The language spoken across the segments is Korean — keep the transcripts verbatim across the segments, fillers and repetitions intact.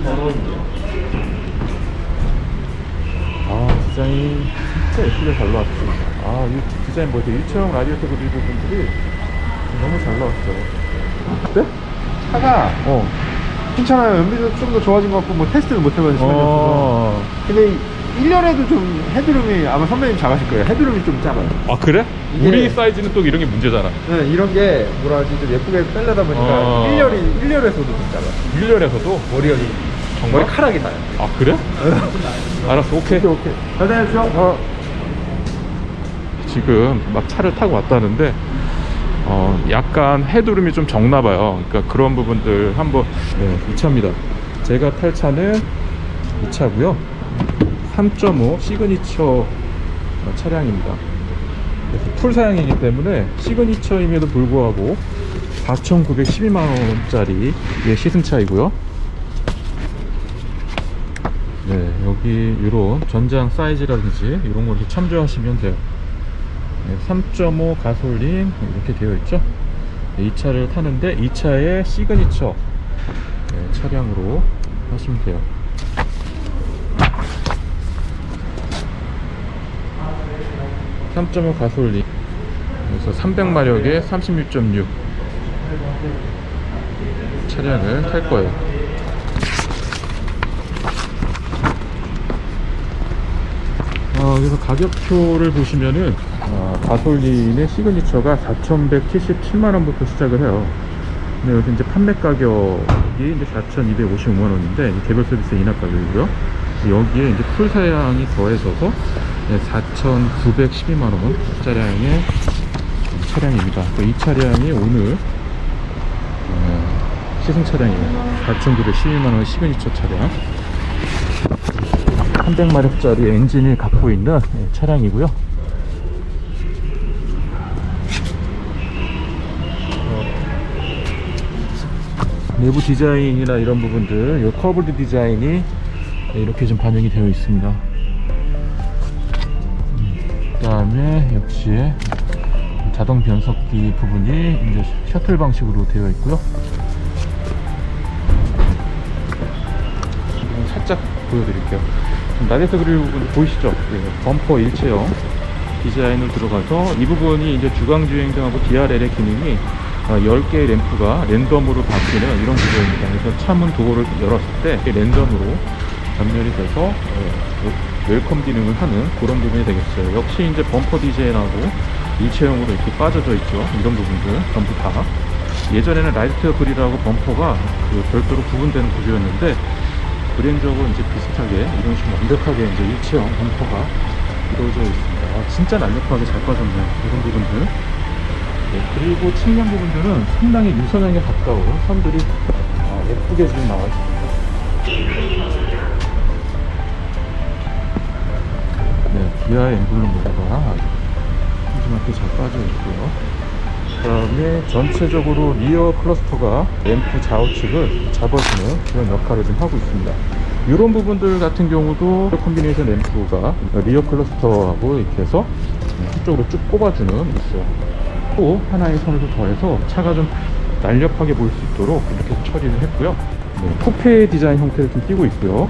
아, 디자인 진짜 예쁘게 잘 나왔습니다. 아, 이 디자인 뭐지? 일체형 라디에이터 그릴 부분들이 너무 잘 나왔어요. 네? 차가 어 괜찮아요. 연비도 좀 더 좋아진 것 같고, 뭐 테스트는 못 해봐서 시간이 없어서. 근데 일 년에도 좀 헤드룸이, 아마 선배님 잘하실 거예요. 헤드룸이 좀 작아요. 아, 그래? 우리 사이즈는 또 이런 게 문제잖아. 네, 이런 게 뭐라 하지, 좀 예쁘게 빼려다 보니까 어... 일 년이, 일 년에서도 좀 작아요. 일 년에서도? 머리열이 정말? 머리카락이 나요. 아, 그래? 알았어, 오케이. 오케이, 오케이. 잘 다녀오십시오. 어. 지금 막 차를 타고 왔다는데 어, 약간 헤드룸이 좀 적나봐요. 그러니까 그런 부분들 한번. 네, 이 차입니다. 제가 탈 차는 이 차고요. 삼 점 오 시그니처 차량입니다. 그래서 풀 사양이기 때문에 시그니처임에도 불구하고 사천구백십이만 원짜리 시승차이고요. 네, 여기 이런 전장 사이즈라든지 이런 걸 참조하시면 돼요. 네, 삼 점 오 가솔린 이렇게 되어 있죠. 네, 이 차를 타는데 이 차의 시그니처 네, 차량으로 하시면 돼요. 삼 점 오 가솔린, 그래서 삼백 마력에 삼십육 점 육 차량을 탈 거예요. 어, 그래서 가격표를 보시면은 어, 가솔린의 시그니처가 사천백칠십칠만 원부터 시작을 해요. 근데 여기 이제 판매 가격이 이제 사천이백오십오만 원인데 개별 서비스 인하 가격이고요. 여기에 이제 풀 사양이 더해져서 사천구백십이만 원짜리의 차량입니다. 이 차량이 오늘 어, 시승 차량이에요. 사천구백십이만 원 시그니처 차량. 삼백 마력짜리 엔진을 갖고 있는 차량이고요. 내부 디자인이나 이런 부분들, 이 커브드 디자인이 이렇게 좀 반영이 되어 있습니다. 그 다음에 역시 자동 변속기 부분이 이제 셔틀 방식으로 되어 있고요. 살짝 보여드릴게요. 라디에이터 그릴 부분 보이시죠? 네, 범퍼 일체형 디자인으로 들어가서 이 부분이 이제 주광주행등하고 디알엘의 기능이 열 개의 램프가 랜덤으로 바뀌는 이런 구조입니다. 그래서 차문 도어를 열었을 때 랜덤으로 전멸이 돼서 웰컴 기능을 하는 그런 부분이 되겠어요. 역시 이제 범퍼 디자인하고 일체형으로 이렇게 빠져져 있죠. 이런 부분들 전부 다. 예전에는 라디에이터 그릴하고 범퍼가 그 별도로 구분되는 구조였는데 그랜저하고 이제 비슷하게 이런 식으로 완벽하게 이제 일체형 범퍼가 이루어져 있습니다. 아, 진짜 날렵하게 잘 빠졌네요. 이런 부분들. 네, 그리고 측면 부분들은 상당히 유선형에 가까운 선들이 아, 예쁘게 지금 나와 있습니다. 네, 기아의 엠블럼 모델가 큼지막하게 잘 빠져 있고요. 그 다음에 전체적으로 리어 클러스터가 램프 좌우측을 잡아주는 그런 역할을 좀 하고 있습니다. 이런 부분들 같은 경우도 콤비네이션 램프가 리어 클러스터하고 이렇게 해서 한쪽으로 쭉 꼽아주는 있어요. 또 하나의 선을 더해서 차가 좀 날렵하게 보일 수 있도록 이렇게 처리를 했고요. 네, 쿠페 디자인 형태를 좀 띄고 있고요.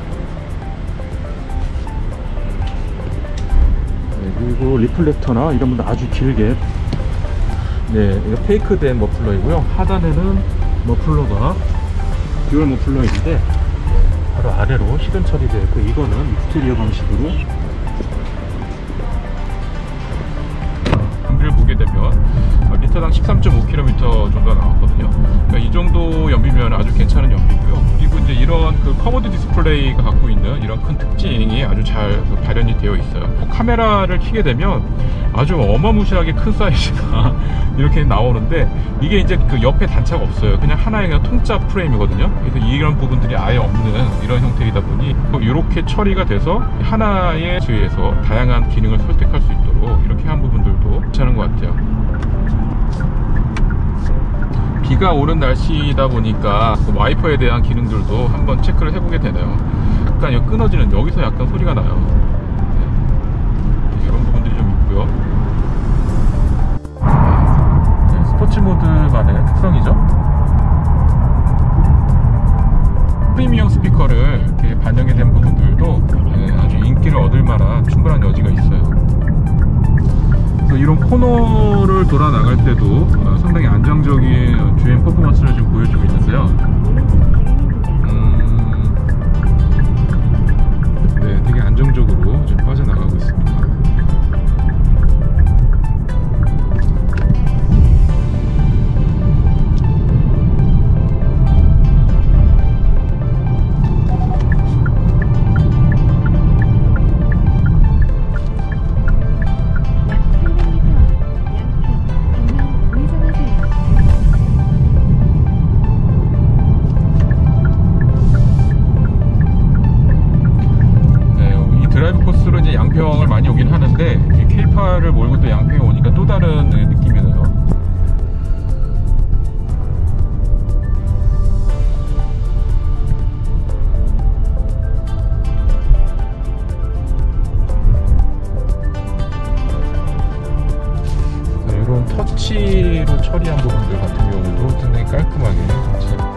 네, 그리고 리플렉터나 이런 분들 아주 길게, 네, 이거 페이크된 머플러이고요. 하단에는 머플러가 듀얼 머플러인데 바로 아래로 히든 처리되어 있고, 이거는 익스테리어 방식으로 연비를 보게 되면 리터당 십삼 점 오 킬로미터 정도가 나왔거든요. 그러니까 이 정도 연비면 아주 괜찮은 연비고요. 그리고 이제 이런 그 커버드 디스플레이가 갖고 있는 이런 큰 특징이 아주 잘 발현이 되어 있어요. 카메라를 켜게 되면 아주 어마무시하게 큰 사이즈가 이렇게 나오는데, 이게 이제 그 옆에 단차가 없어요. 그냥 하나의 그냥 통짜 프레임이거든요. 그래서 이런 부분들이 아예 없는 이런 형태이다 보니 이렇게 처리가 돼서 하나의 주위에서 다양한 기능을 설득할 수 있도록 이렇게 한 부분들도 괜찮은 것 같아요. 비가 오는 날씨다 보니까 와이퍼에 대한 기능들도 한번 체크를 해보게 되네요. 약간 여기 끊어지는, 여기서 약간 소리가 나요. 네, 이런 부분들이 좀 있고요. 네, 스포츠 모드만의 특성이죠. 프리미엄 스피커를 이렇게 반영이 된 부분들도 예, 아주 인기를 얻을 만한 충분한 여지가 있어요. 그래서 이런 코너를 돌아 나갈 때도 어, 상당히 안정적인 주행 퍼포먼스를 좀 보여주고 있는데요. 음, 네, 되게 안정적으로 좀 빠져나가고 있습니다. 드라이브 코스로 이제 양평을 많이 오긴 하는데 케이 팔을 몰고 또 양평에 오니까 또 다른 느낌이네요. 이런 터치로 처리한 부분들 같은 경우도 상당히 깔끔하게